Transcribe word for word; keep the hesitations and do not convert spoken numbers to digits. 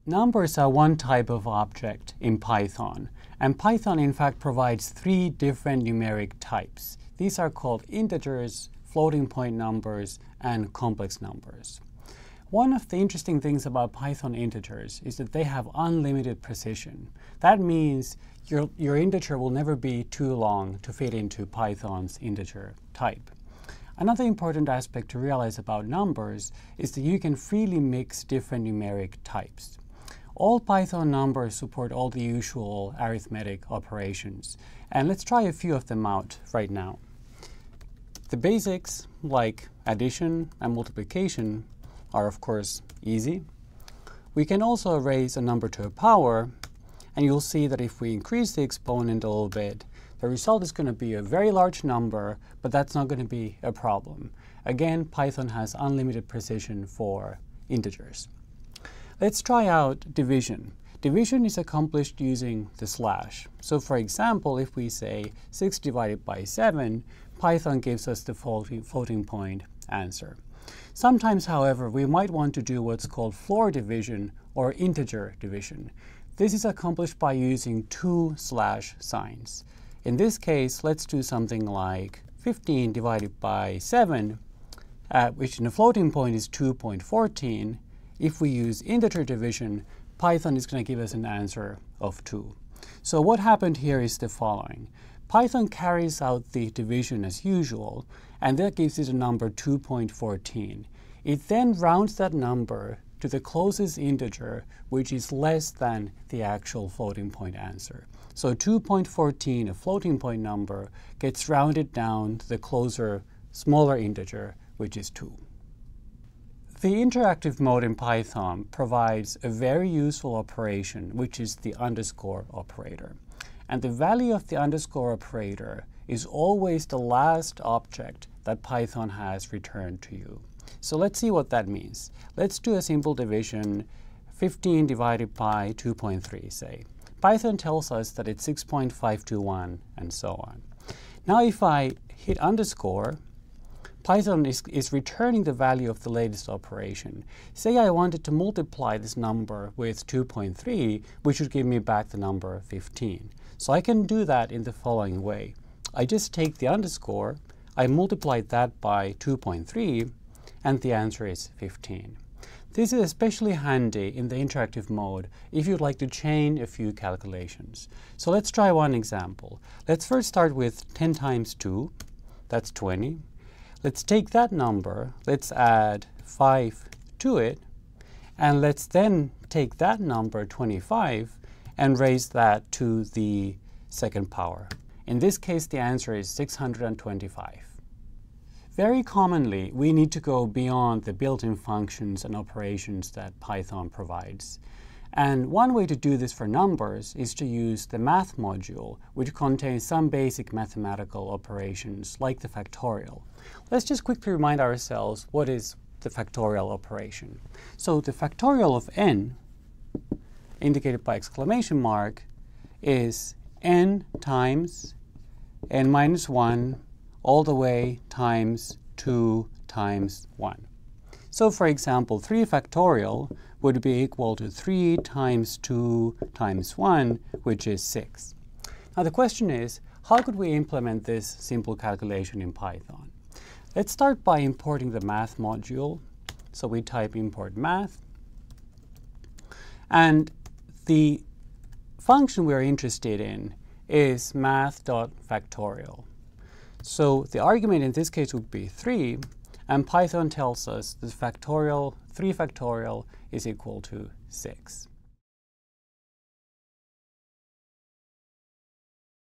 Numbers are one type of object in Python, and Python in fact provides three different numeric types. These are called integers, floating point numbers, and complex numbers. One of the interesting things about Python integers is that they have unlimited precision. That means your, your integer will never be too long to fit into Python's integer type. Another important aspect to realize about numbers is that you can freely mix different numeric types. All Python numbers support all the usual arithmetic operations, and let's try a few of them out right now. The basics, like addition and multiplication, are of course easy. We can also raise a number to a power, and you'll see that if we increase the exponent a little bit, the result is going to be a very large number, but that's not going to be a problem. Again, Python has unlimited precision for integers. Let's try out division. Division is accomplished using the slash. So for example, if we say six divided by seven, Python gives us the floating, floating point answer. Sometimes, however, we might want to do what's called floor division or integer division. This is accomplished by using two slash signs. In this case, let's do something like fifteen divided by seven, uh, which in the floating point is two point one four. If we use integer division, Python is going to give us an answer of two. So what happened here is the following. Python carries out the division as usual, and that gives it a number two point one four. It then rounds that number to the closest integer, which is less than the actual floating point answer. So two point one four, a floating point number, gets rounded down to the closer, smaller integer, which is two. The interactive mode in Python provides a very useful operation, which is the underscore operator. And the value of the underscore operator is always the last object that Python has returned to you. So let's see what that means. Let's do a simple division, fifteen divided by two point three, say. Python tells us that it's six point five two one, and so on. Now if I hit underscore, Python is, is returning the value of the latest operation. Say I wanted to multiply this number with two point three, which would give me back the number fifteen. So I can do that in the following way. I just take the underscore, I multiply that by two point three, and the answer is fifteen. This is especially handy in the interactive mode if you'd like to chain a few calculations. So let's try one example. Let's first start with ten times two, that's twenty. Let's take that number, let's add five to it, and let's then take that number, twenty-five, and raise that to the second power. In this case, the answer is six hundred twenty-five. Very commonly, we need to go beyond the built-in functions and operations that Python provides. And one way to do this for numbers is to use the math module, which contains some basic mathematical operations like the factorial. Let's just quickly remind ourselves what is the factorial operation. So the factorial of n, indicated by exclamation mark, is n times n minus one all the way times two times one. So for example, three factorial would be equal to three times two times one, which is six. Now the question is, how could we implement this simple calculation in Python? Let's start by importing the math module. So we type import math. And the function we're interested in is math.factorial. So the argument in this case would be three, and Python tells us that factorial, three factorial is equal to six.